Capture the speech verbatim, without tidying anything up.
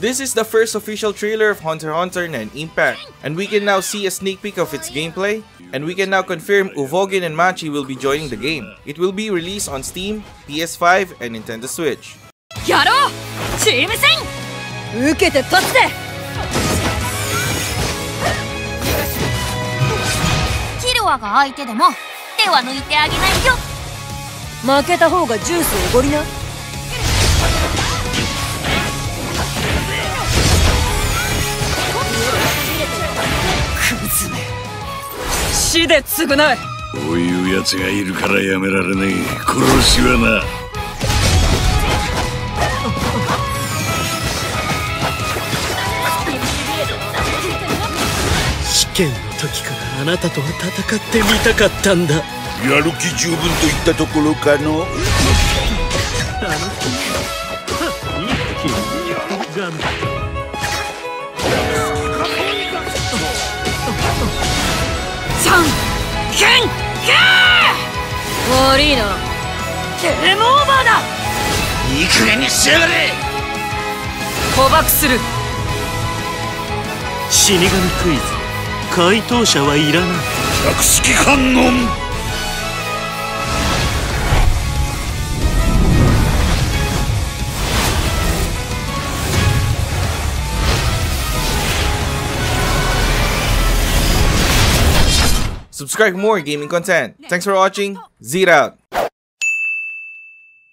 This is the first official trailer of Hunter x Hunter Nen Impact, and we can now see a sneak peek of its gameplay, and we can now confirm Uvogin and Machi will be joining the game. It will be released on Steam, P S five, and Nintendo Switch. Yaro! Team戦! Ukete patsu de! Killua ga aite demo, te wa nuite agenai yo! Maketa hou ga juice o ogori na. 死で償え。 こういうやつがいるからやめられねえ。殺しはな。 試験の時からあなたとは戦ってみたかったんだ。 やる気十分といったところかの。 ケンケー悪いな。ゲームオーバーだ。 いい加減にしやがれ。 捕獲する。 死神クイズ回答者はいらない。 百式観音。 Subscribe for more gaming content. Thanks for watching. Zed out.